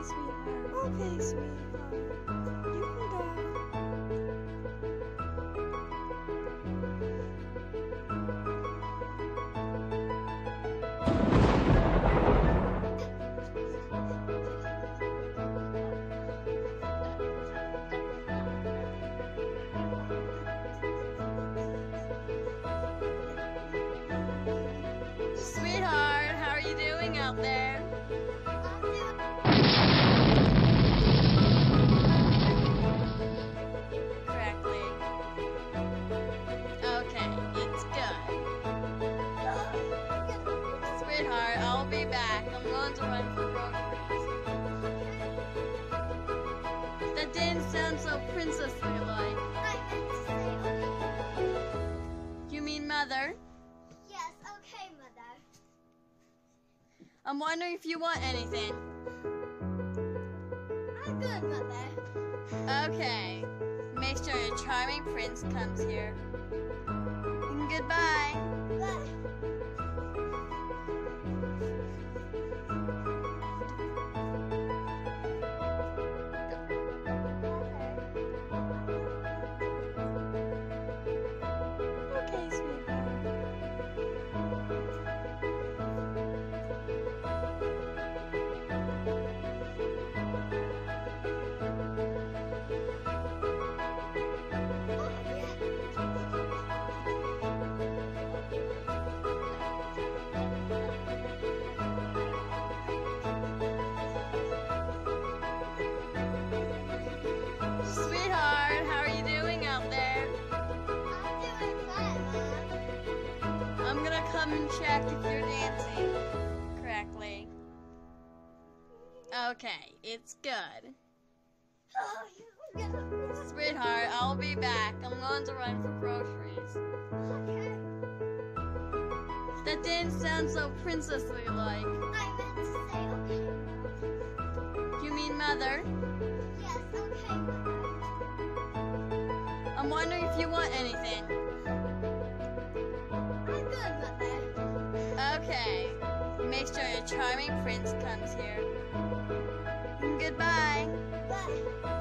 sweetheart. Okay, sweetheart. You can go. Sweetheart, how are you doing out there? Correctly. Okay, it's good. Sweetheart, I'll be back. I'm going to run for groceries. That didn't sound so princessly like. I meant to say okay. You mean mother? Yes, okay, Mother. I'm wondering if you want anything. I'm good, Mother. Okay. Make sure your charming prince comes here. Goodbye. Bye. Okay, sweetheart. Sweetheart, how are you doing out there? I'm doing fine, Mom. I'm gonna come and check if you're dancing correctly. Okay, it's good. Oh, you're good. Sweetheart, I'll be back. I'm going to run for groceries. Okay. That didn't sound so princessly like. I meant to say okay, Mom. You mean mother? Yes, okay, Mother. I'm wondering if you want anything. I'm good, Mother. Okay. Make sure your charming prince comes here. Goodbye. Bye.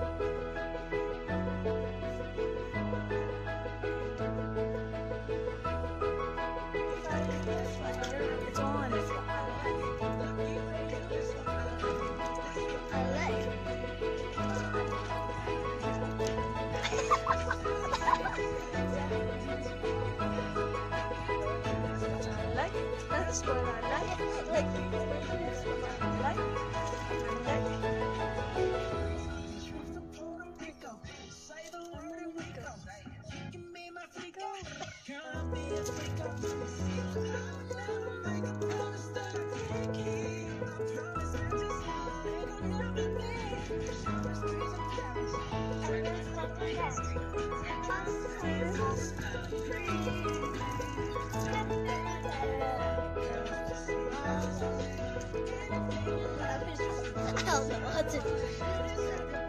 It's on. I like That's what I like. That's what I like. I don't know what to do.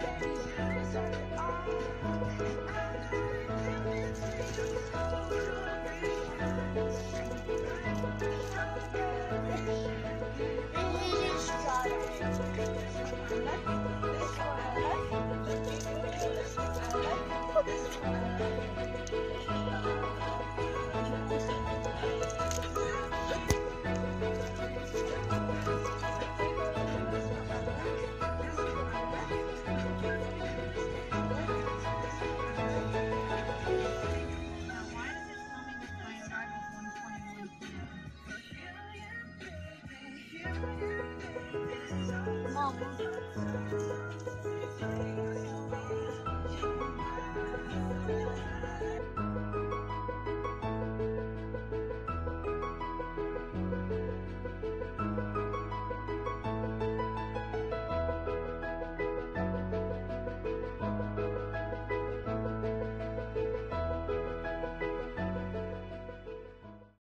Mama.